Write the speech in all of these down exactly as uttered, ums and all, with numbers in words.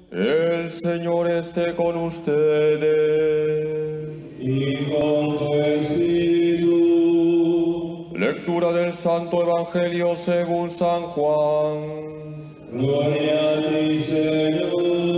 El Señor esté con ustedes. Y con tu espíritu. Lectura del Santo Evangelio según San Juan. Gloria a ti, Señor.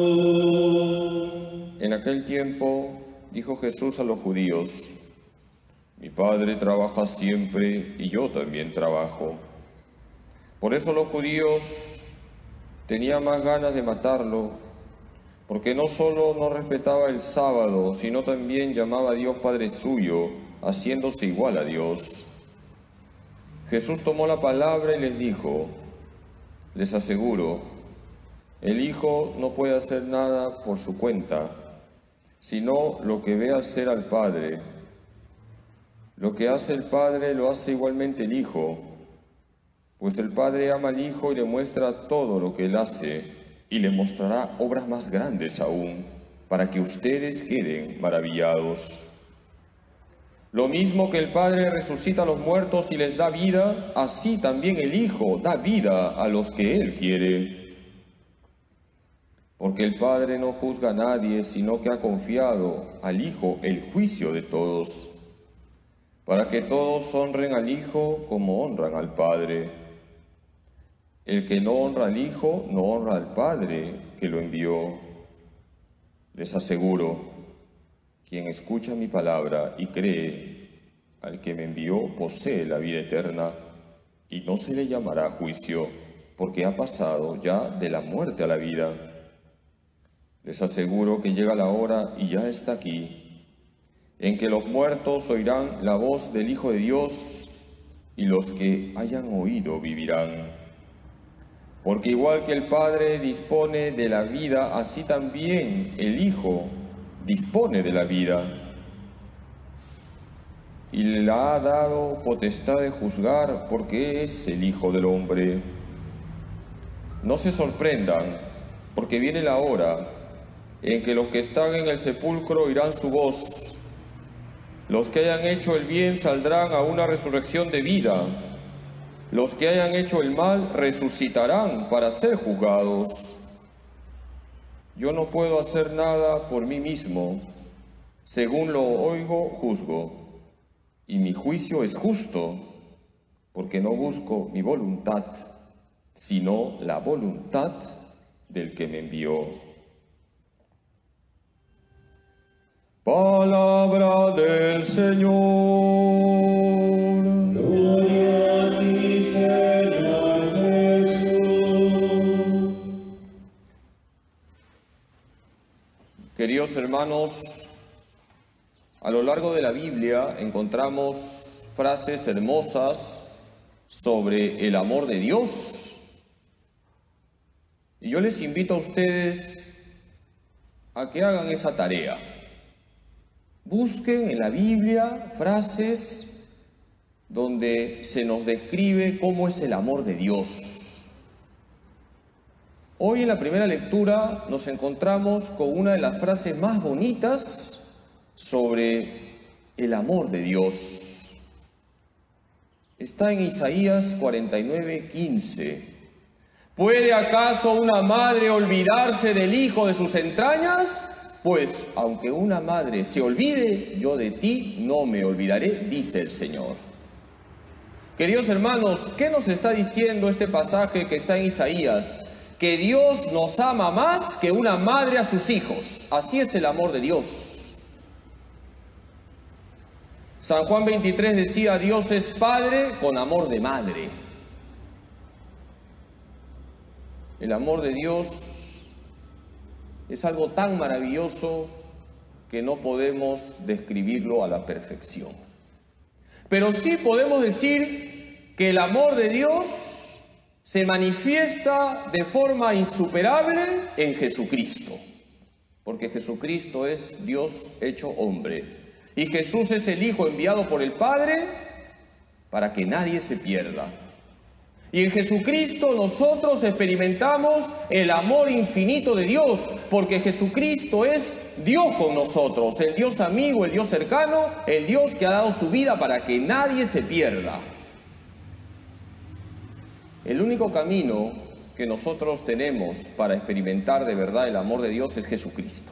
En aquel tiempo dijo Jesús a los judíos: Mi Padre trabaja siempre y yo también trabajo. Por eso los judíos tenían más ganas de matarlo, porque no solo no respetaba el sábado, sino también llamaba a Dios Padre suyo, haciéndose igual a Dios. Jesús tomó la palabra y les dijo: Les aseguro, el Hijo no puede hacer nada por su cuenta, sino lo que ve hacer al Padre. Lo que hace el Padre lo hace igualmente el Hijo, pues el Padre ama al Hijo y le muestra todo lo que Él hace, y le mostrará obras más grandes aún, para que ustedes queden maravillados. Lo mismo que el Padre resucita a los muertos y les da vida, así también el Hijo da vida a los que Él quiere. Porque el Padre no juzga a nadie, sino que ha confiado al Hijo el juicio de todos, para que todos honren al Hijo como honran al Padre. El que no honra al Hijo, no honra al Padre que lo envió. Les aseguro, quien escucha mi palabra y cree al que me envió, posee la vida eterna, y no se le llamará juicio, porque ha pasado ya de la muerte a la vida. Les aseguro que llega la hora, y ya está aquí, en que los muertos oirán la voz del Hijo de Dios, y los que hayan oído vivirán. Porque igual que el Padre dispone de la vida, así también el Hijo dispone de la vida. Y le ha dado potestad de juzgar, porque es el Hijo del Hombre. No se sorprendan, porque viene la hora en que los que están en el sepulcro oirán su voz. Los que hayan hecho el bien saldrán a una resurrección de vida. Los que hayan hecho el mal resucitarán para ser juzgados. Yo no puedo hacer nada por mí mismo. Según lo oigo, juzgo. Y mi juicio es justo, porque no busco mi voluntad, sino la voluntad del que me envió. Palabra del Señor. Gloria a ti, Señor Jesús. Queridos hermanos, a lo largo de la Biblia encontramos frases hermosas sobre el amor de Dios. Y yo les invito a ustedes a que hagan esa tarea. Busquen en la Biblia frases donde se nos describe cómo es el amor de Dios. Hoy en la primera lectura nos encontramos con una de las frases más bonitas sobre el amor de Dios. Está en Isaías cuarenta y nueve, quince. ¿Puede acaso una madre olvidarse del hijo de sus entrañas? Pues aunque una madre se olvide, yo de ti no me olvidaré, dice el Señor. Queridos hermanos, ¿qué nos está diciendo este pasaje que está en Isaías? Que Dios nos ama más que una madre a sus hijos. Así es el amor de Dios. San Juan veintitrés decía: Dios es Padre con amor de madre. El amor de Dios es algo tan maravilloso que no podemos describirlo a la perfección. Pero sí podemos decir que el amor de Dios se manifiesta de forma insuperable en Jesucristo, porque Jesucristo es Dios hecho hombre. Y Jesús es el Hijo enviado por el Padre para que nadie se pierda. Y en Jesucristo nosotros experimentamos el amor infinito de Dios, porque Jesucristo es Dios con nosotros, el Dios amigo, el Dios cercano, el Dios que ha dado su vida para que nadie se pierda. El único camino que nosotros tenemos para experimentar de verdad el amor de Dios es Jesucristo.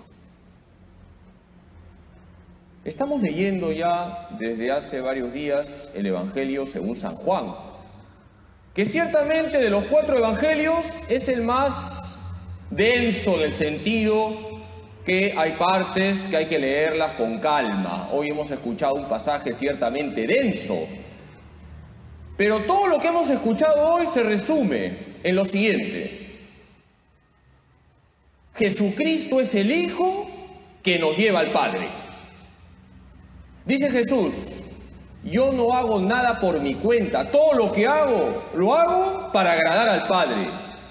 Estamos leyendo ya desde hace varios días el Evangelio según San Juan, que ciertamente de los cuatro evangelios es el más denso en el sentido que hay partes que hay que leerlas con calma. Hoy hemos escuchado un pasaje ciertamente denso, pero todo lo que hemos escuchado hoy se resume en lo siguiente: Jesucristo es el Hijo que nos lleva al Padre. Dice Jesús: yo no hago nada por mi cuenta, todo lo que hago, lo hago para agradar al Padre.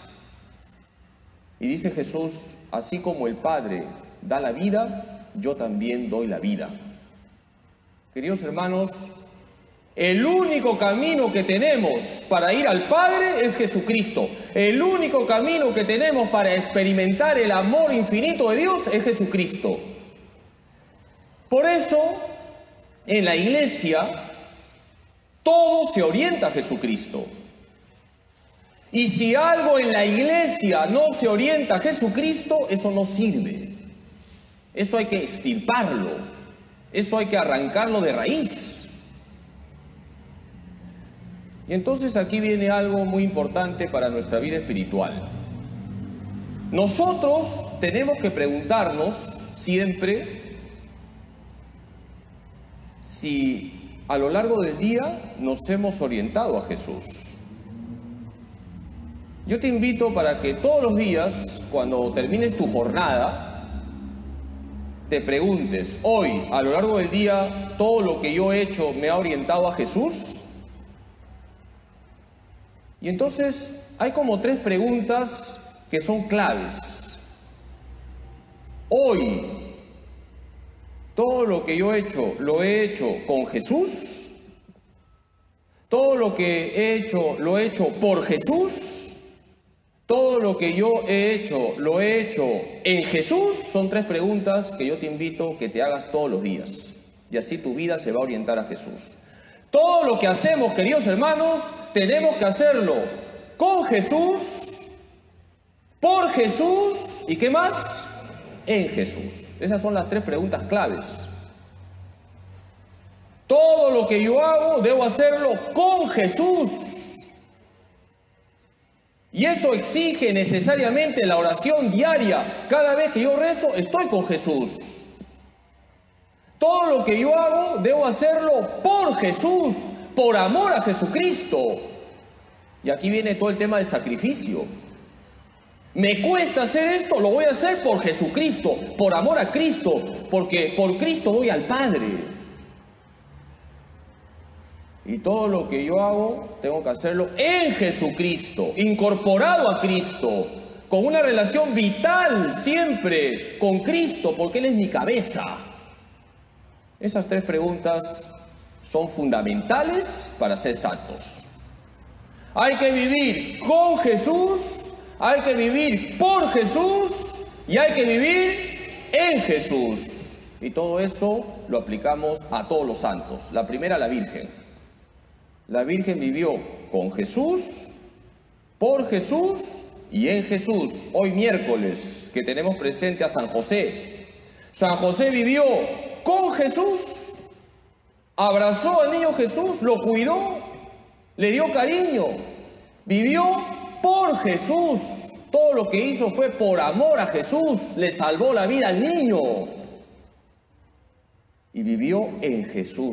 Y dice Jesús: así como el Padre da la vida, yo también doy la vida. Queridos hermanos, el único camino que tenemos para ir al Padre es Jesucristo. El único camino que tenemos para experimentar el amor infinito de Dios es Jesucristo. Por eso, en la Iglesia, todo se orienta a Jesucristo. Y si algo en la Iglesia no se orienta a Jesucristo, eso no sirve. Eso hay que extirparlo. Eso hay que arrancarlo de raíz. Y entonces aquí viene algo muy importante para nuestra vida espiritual. Nosotros tenemos que preguntarnos siempre si a lo largo del día nos hemos orientado a Jesús. Yo te invito para que todos los días, cuando termines tu jornada, te preguntes: hoy, a lo largo del día, ¿todo lo que yo he hecho me ha orientado a Jesús? Y entonces hay como tres preguntas que son claves. Hoy, ¿todo lo que yo he hecho, lo he hecho con Jesús? ¿Todo lo que he hecho, lo he hecho por Jesús? ¿Todo lo que yo he hecho, lo he hecho en Jesús? Son tres preguntas que yo te invito que te hagas todos los días. Y así tu vida se va a orientar a Jesús. Todo lo que hacemos, queridos hermanos, tenemos que hacerlo con Jesús, por Jesús y ¿qué más? En Jesús. Esas son las tres preguntas claves. Todo lo que yo hago, debo hacerlo con Jesús. Y eso exige necesariamente la oración diaria. Cada vez que yo rezo, estoy con Jesús. Todo lo que yo hago, debo hacerlo por Jesús, por amor a Jesucristo. Y aquí viene todo el tema del sacrificio. Me cuesta hacer esto, lo voy a hacer por Jesucristo, por amor a Cristo, porque por Cristo voy al Padre. Y todo lo que yo hago, tengo que hacerlo en Jesucristo, incorporado a Cristo, con una relación vital siempre con Cristo, porque Él es mi cabeza. Esas tres preguntas son fundamentales para ser santos. Hay que vivir con Jesús, hay que vivir por Jesús y hay que vivir en Jesús. Y todo eso lo aplicamos a todos los santos. La primera, la Virgen. La Virgen vivió con Jesús, por Jesús y en Jesús. Hoy miércoles que tenemos presente a San José. San José vivió con Jesús, abrazó al niño Jesús, lo cuidó, le dio cariño, vivió por Jesús. Todo lo que hizo fue por amor a Jesús, le salvó la vida al niño. Y vivió en Jesús,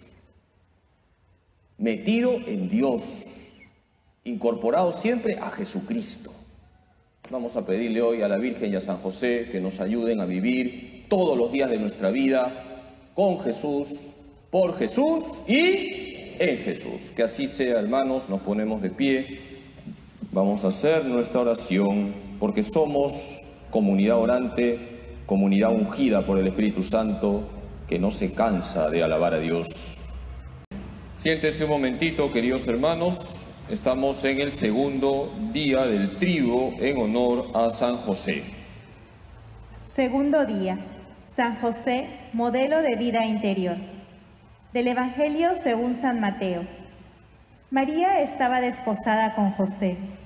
metido en Dios, incorporado siempre a Jesucristo. Vamos a pedirle hoy a la Virgen y a San José que nos ayuden a vivir todos los días de nuestra vida con Jesús, por Jesús y en Jesús. Que así sea, hermanos. Nos ponemos de pie. Vamos a hacer nuestra oración porque somos comunidad orante, comunidad ungida por el Espíritu Santo que no se cansa de alabar a Dios. Siéntense un momentito, queridos hermanos. Estamos en el segundo día del triduo en honor a San José. Segundo día. San José, modelo de vida interior. Del Evangelio según San Mateo. María estaba desposada con José,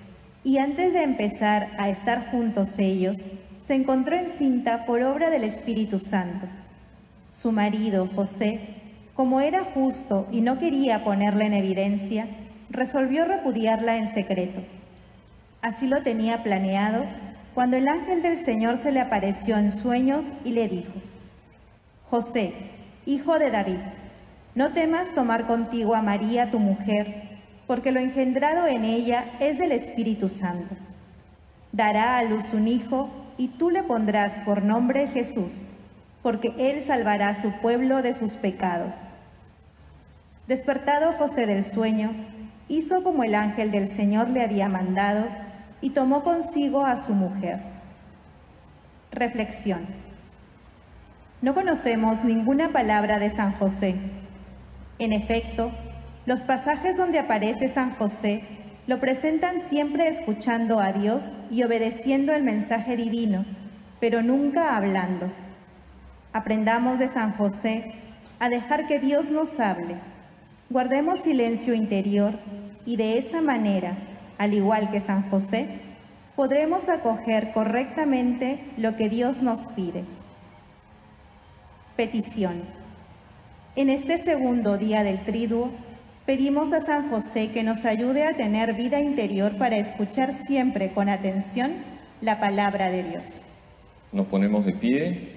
Y antes de empezar a estar juntos ellos, se encontró encinta por obra del Espíritu Santo. Su marido, José, como era justo y no quería ponerla en evidencia, resolvió repudiarla en secreto. Así lo tenía planeado cuando el ángel del Señor se le apareció en sueños y le dijo: José, hijo de David, no temas tomar contigo a María tu mujer, porque lo engendrado en ella es del Espíritu Santo. Dará a luz un hijo y tú le pondrás por nombre Jesús, porque él salvará a su pueblo de sus pecados. Despertado José del sueño, hizo como el ángel del Señor le había mandado y tomó consigo a su mujer. Reflexión. No conocemos ninguna palabra de San José. En efecto, los pasajes donde aparece San José lo presentan siempre escuchando a Dios y obedeciendo el mensaje divino, pero nunca hablando. Aprendamos de San José a dejar que Dios nos hable. Guardemos silencio interior y de esa manera, al igual que San José, podremos acoger correctamente lo que Dios nos pide. Petición. En este segundo día del Triduo, pedimos a San José que nos ayude a tener vida interior para escuchar siempre con atención la palabra de Dios. Nos ponemos de pie.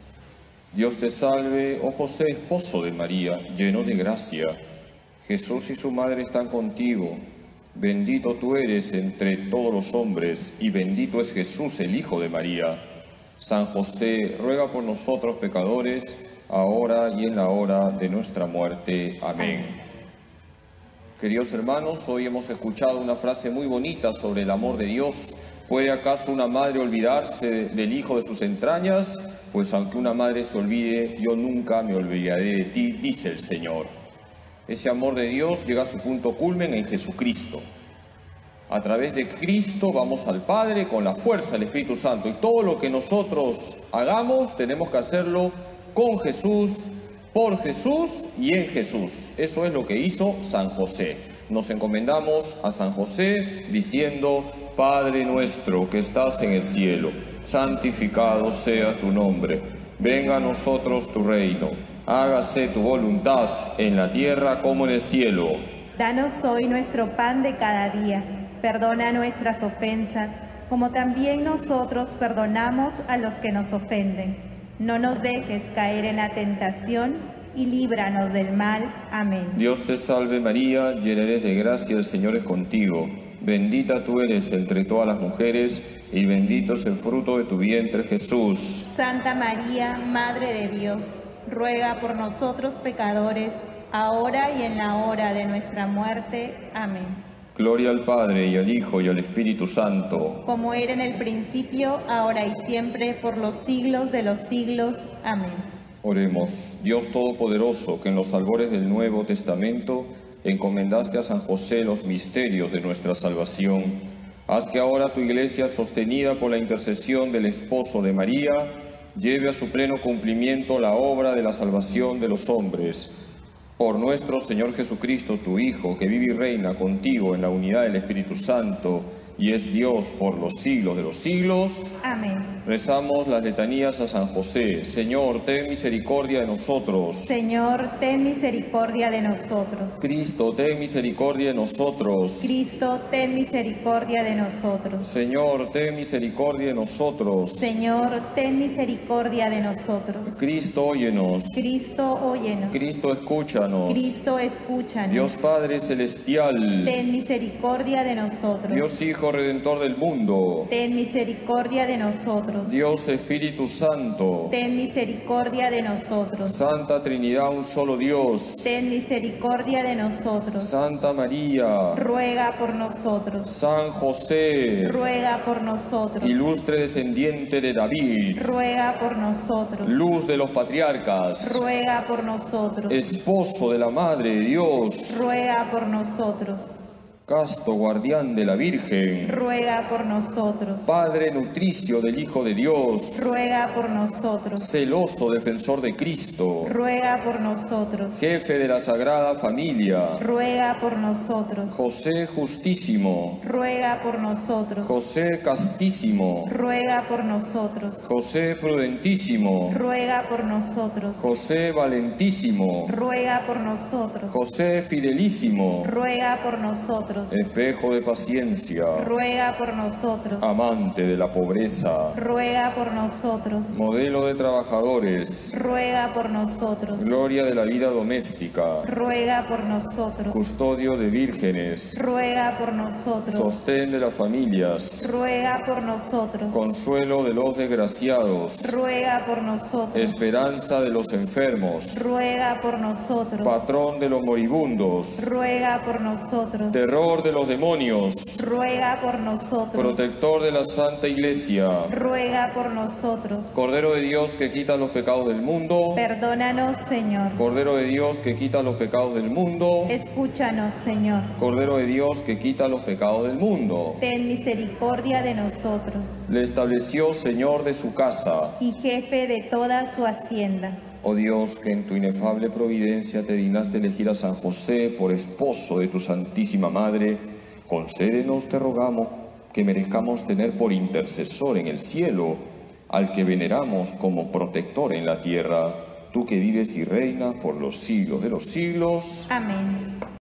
Dios te salve, oh José, esposo de María, lleno de gracia. Jesús y su madre están contigo. Bendito tú eres entre todos los hombres, y bendito es Jesús, el Hijo de María. San José, ruega por nosotros pecadores, ahora y en la hora de nuestra muerte. Amén. Queridos hermanos, hoy hemos escuchado una frase muy bonita sobre el amor de Dios. ¿Puede acaso una madre olvidarse del hijo de sus entrañas? Pues aunque una madre se olvide, yo nunca me olvidaré de ti, dice el Señor. Ese amor de Dios llega a su punto culmen en Jesucristo. A través de Cristo vamos al Padre con la fuerza del Espíritu Santo. Y todo lo que nosotros hagamos tenemos que hacerlo con Jesús, por Jesús y en Jesús. Eso es lo que hizo San José. Nos encomendamos a San José diciendo: Padre nuestro que estás en el cielo, santificado sea tu nombre. Venga a nosotros tu reino. Hágase tu voluntad en la tierra como en el cielo. Danos hoy nuestro pan de cada día. Perdona nuestras ofensas, como también nosotros perdonamos a los que nos ofenden. No nos dejes caer en la tentación y líbranos del mal. Amén. Dios te salve María, llena eres de gracia, el Señor es contigo. Bendita tú eres entre todas las mujeres, y bendito es el fruto de tu vientre, Jesús. Santa María, Madre de Dios, ruega por nosotros pecadores, ahora y en la hora de nuestra muerte. Amén. Gloria al Padre, y al Hijo, y al Espíritu Santo. Como era en el principio, ahora y siempre, por los siglos de los siglos. Amén. Oremos. Dios Todopoderoso, que en los albores del Nuevo Testamento encomendaste a San José los misterios de nuestra salvación, haz que ahora tu Iglesia, sostenida por la intercesión del esposo de María, lleve a su pleno cumplimiento la obra de la salvación de los hombres. Por nuestro Señor Jesucristo, tu Hijo, que vive y reina contigo en la unidad del Espíritu Santo, y es Dios por los siglos de los siglos. Amén. Rezamos las letanías a San José. Señor, ten misericordia de nosotros. Señor, ten misericordia de nosotros. Cristo, ten misericordia de nosotros. Cristo, ten misericordia de nosotros. Señor, ten misericordia de nosotros. Señor, ten misericordia de nosotros. Cristo, óyenos. Cristo, óyenos. Cristo, escúchanos. Cristo, escúchanos. Dios Padre Celestial. Ten misericordia de nosotros. Dios Hijo Redentor del mundo. Ten misericordia de nosotros. Dios Espíritu Santo. Ten misericordia de nosotros. Santa Trinidad, un solo Dios. Ten misericordia de nosotros. Santa María. Ruega por nosotros. San José. Ruega por nosotros. Ilustre descendiente de David. Ruega por nosotros. Luz de los patriarcas. Ruega por nosotros. Esposo de la Madre de Dios. Ruega por nosotros. casto guardián de la Virgen, ruega por nosotros. Padre nutricio del Hijo de Dios, Ruega por nosotros. celoso defensor de Cristo, Ruega por nosotros. jefe de la Sagrada Familia, Ruega por nosotros. José justísimo, Ruega por nosotros. José castísimo, Ruega por nosotros. José prudentísimo, Ruega por nosotros. José valentísimo, Ruega por nosotros. José fidelísimo, Ruega por nosotros. espejo de paciencia, Ruega por nosotros. amante de la pobreza, Ruega por nosotros. modelo de trabajadores, Ruega por nosotros. gloria de la vida doméstica, Ruega por nosotros. custodio de vírgenes, Ruega por nosotros. sostén de las familias, Ruega por nosotros. consuelo de los desgraciados, Ruega por nosotros. esperanza de los enfermos, Ruega por nosotros. patrón de los moribundos, Ruega por nosotros. terror de los demonios, Ruega por nosotros. protector de la Santa Iglesia, Ruega por nosotros. Cordero de Dios que quita los pecados del mundo, Perdónanos, Señor. Cordero de Dios que quita los pecados del mundo, Escúchanos, Señor. Cordero de Dios que quita los pecados del mundo. Ten misericordia de nosotros. Le estableció Señor de su casa. Y jefe de toda su hacienda. Oh Dios, que en tu inefable providencia te dignaste elegir a San José por esposo de tu Santísima Madre, concédenos, te rogamos, que merezcamos tener por intercesor en el cielo al que veneramos como protector en la tierra, tú que vives y reinas por los siglos de los siglos. Amén.